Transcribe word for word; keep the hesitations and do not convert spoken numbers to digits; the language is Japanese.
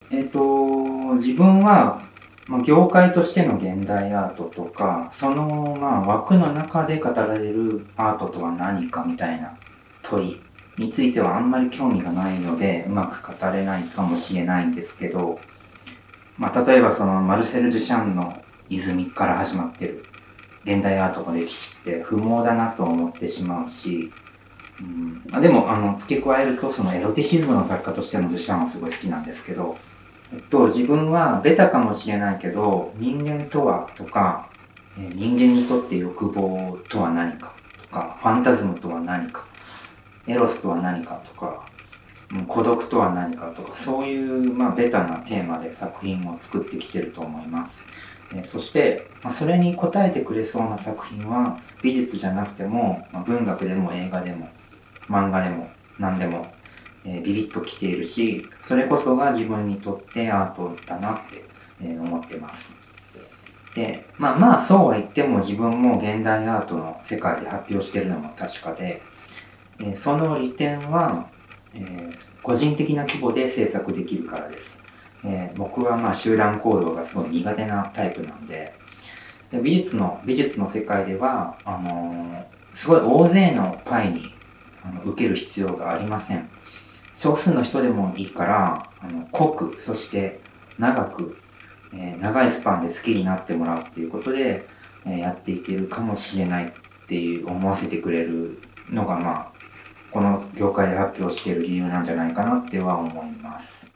えっと、自分は、まあ、業界としての現代アートとか、その、まあ、枠の中で語られるアートとは何かみたいな問いについてはあんまり興味がないので、うまく語れないかもしれないんですけど、まあ、例えばそのマルセル・デュシャンの泉から始まってる現代アートの歴史って不毛だなと思ってしまうし、うん、でもあの付け加えるとそのエロティシズムの作家としてのデュシャンはすごい好きなんですけど、えっと、自分はベタかもしれないけど人間とはとか、えー人間にとって欲望とは何かとかファンタズムとは何かエロスとは何かとか、うん、孤独とは何かとかそういう、まあ、ベタなテーマで作品を作ってきてると思います。えーそして、まあ、それに応えてくれそうな作品は美術じゃなくても、まあ、文学でも映画でも漫画でも何でも、えービビッときているし、それこそが自分にとってアートだなって、えー思ってます。で、まあまあそうは言っても自分も現代アートの世界で発表しているのも確かで、えーその利点は、えー個人的な規模で制作できるからです。えー僕はまあ集団行動がすごい苦手なタイプなんで、で美術の美術の世界ではあのーすごい大勢のパイにあの受ける必要がありません。少数の人でもいいからあの濃くそして長く、えー長いスパンで好きになってもらうっていうことで、えーやっていけるかもしれないっていう思わせてくれるのがまあこの業界で発表している理由なんじゃないかなっては思います。